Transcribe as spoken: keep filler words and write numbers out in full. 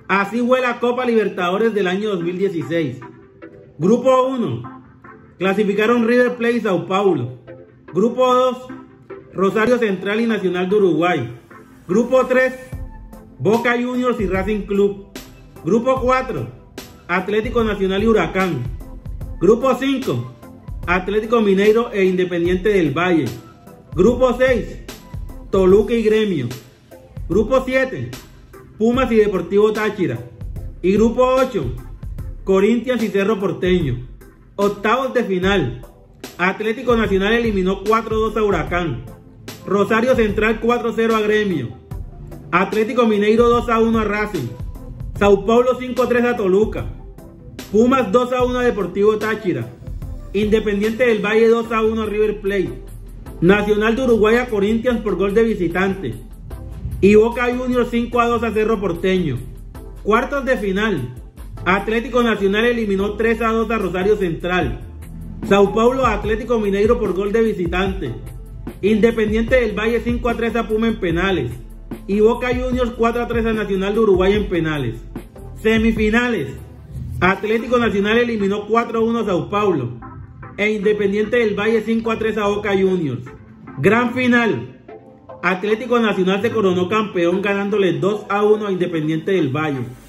Así fue la Copa Libertadores del año dos mil dieciséis. Grupo uno. Clasificaron River Plate y Sao Paulo. Grupo dos. Rosario Central y Nacional de Uruguay. Grupo tres. Boca Juniors y Racing Club. Grupo cuatro. Atlético Nacional y Huracán. Grupo cinco. Atlético Mineiro e Independiente del Valle. Grupo seis. Toluca y Gremio. Grupo siete. Pumas y Deportivo Táchira. Y Grupo ocho. Corinthians y Cerro Porteño. Octavos de final. Atlético Nacional eliminó cuatro dos a Huracán. Rosario Central cuatro cero a Gremio. Atlético Mineiro dos a uno a Racing. Sao Paulo cinco tres a Toluca. Pumas dos a uno a Deportivo Táchira. Independiente del Valle dos a uno a River Plate. Nacional de Uruguay a Corinthians por gol de visitante. Y Boca Juniors cinco a dos a Cerro Porteño. Cuartos de final. Atlético Nacional eliminó tres a dos a Rosario Central. Sao Paulo a Atlético Mineiro por gol de visitante. Independiente del Valle cinco a tres a Puma en penales. Y Boca Juniors cuatro a tres a Nacional de Uruguay en penales. Semifinales. Atlético Nacional eliminó cuatro a uno a Sao Paulo. E Independiente del Valle cinco a tres a Boca Juniors. Gran final. Atlético Nacional se coronó campeón ganándole dos a uno a Independiente del Valle.